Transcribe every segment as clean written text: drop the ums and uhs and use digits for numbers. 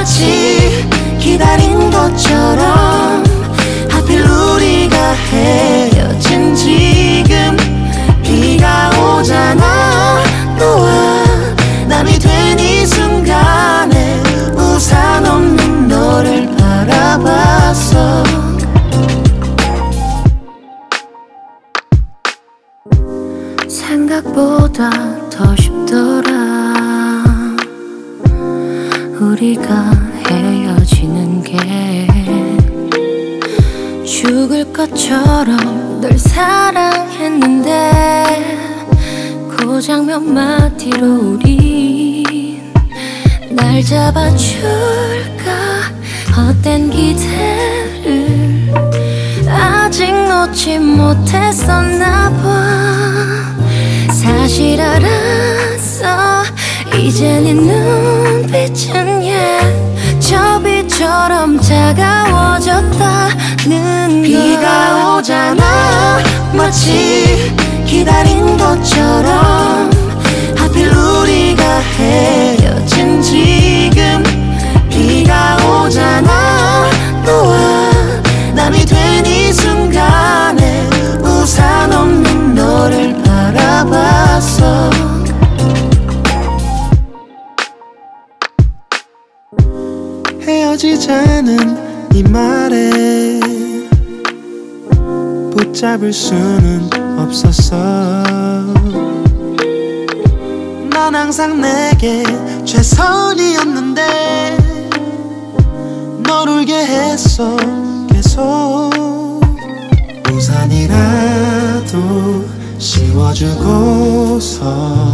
마치 기다린 것처럼 하필 우리가 헤어진 지금 비가 오잖아. 너와 남이 된 이 순간에 우산 없는 너를 바라봤어. 생각보다 더 쉽더라. 우리가 헤어지는 게 죽을 것처럼 널 사랑했는데 고작 몇 마디로 우린 날 잡아줄까. 헛된 기대를 아직 놓지 못했었나 봐. 사실 알았어. 이제 네 눈빛은 저 빛처럼 차가워졌다는 걸. 비가 오잖아 마치 기다린 것처럼 하필 우리가 헤어진 지금 비가 오잖아. 너와 남이 된 이 순간에 우산 없는 너를 바라봤어. 헤어지자는 이 말에 붙잡을 수는 없었어. 넌 항상 내게 최선이었는데 널 울게 했어. 계속 우산이라도 씌워주고서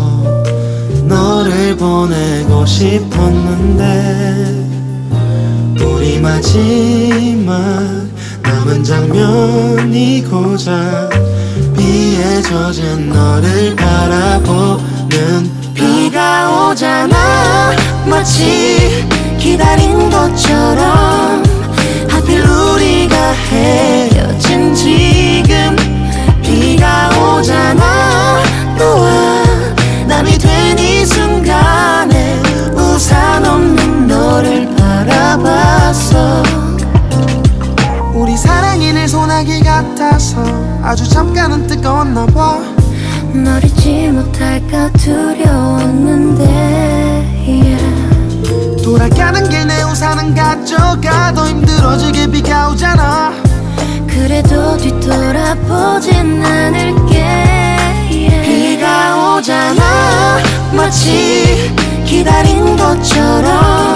너를 보내고 싶었는데 우리 마지막 남은 장면이 고작 비에 젖은 너를 바라보는 비가 오잖아 마치 기다린 것처럼 하필 우리가 헤어진 지금 비가 오잖아. 너와 남이 된 이 순간에 우산 없는 너를 바라봤어. 우리 사랑이 늘 소나기 같아서 아주 잠깐은 뜨거웠나 봐. 널 잊지 못할까 두려웠는데 돌아가는 길 내 우산은 가져가. 더 힘들어지게 비가 오잖아. 그래도 뒤돌아보진 않을게. 비가 오잖아 마치 기다린 것처럼